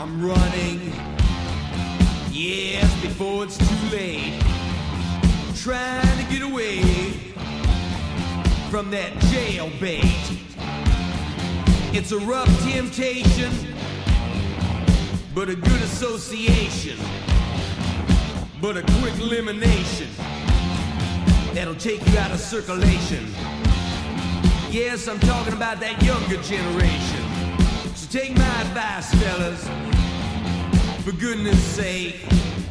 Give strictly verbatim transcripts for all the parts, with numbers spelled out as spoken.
I'm running, yes, before it's too late. Trying to get away from that jailbait. It's a rough temptation, but a good association, but a quick elimination that'll take you out of circulation. Yes, I'm talking about that younger generation. So take my advice, fellas, for goodness sake.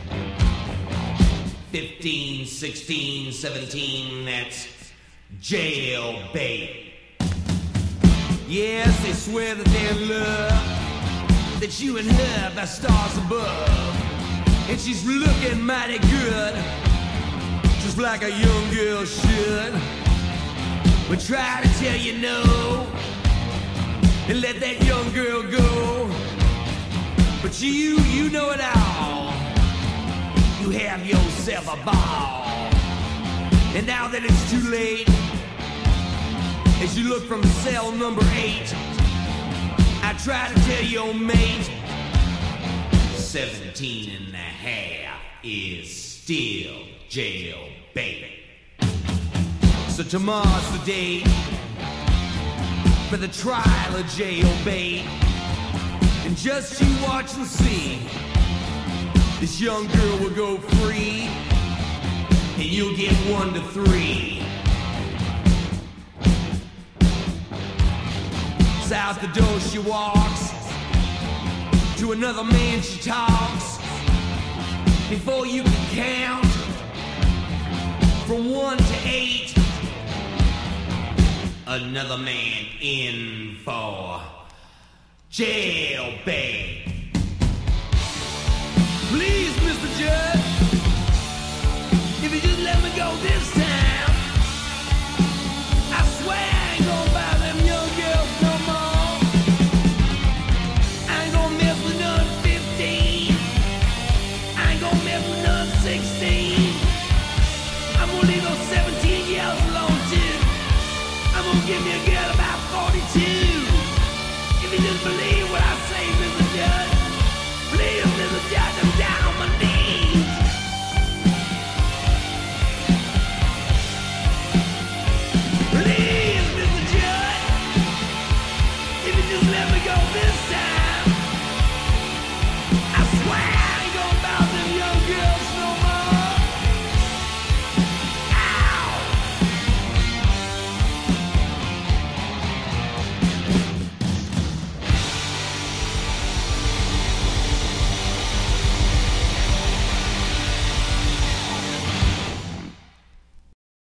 Fifteen, sixteen, seventeen, that's jailbait. Yes, they swear that they're in love, that you and her are stars above, and she's looking mighty good, just like a young girl should. But try to tell you no, and let that young girl go. But you, you know it all. You have yourself a ball. And now that it's too late, as you look from cell number eight, I try to tell your mate, seventeen and a half is still jailbait. So tomorrow's the day for the trial of jailbait. And just you watch and see, this young girl will go free, and you'll get one to three. So out the door she walks, to another man she talks. Before you can count from one to eight, another man in for jailbait. Please, Mister Judge,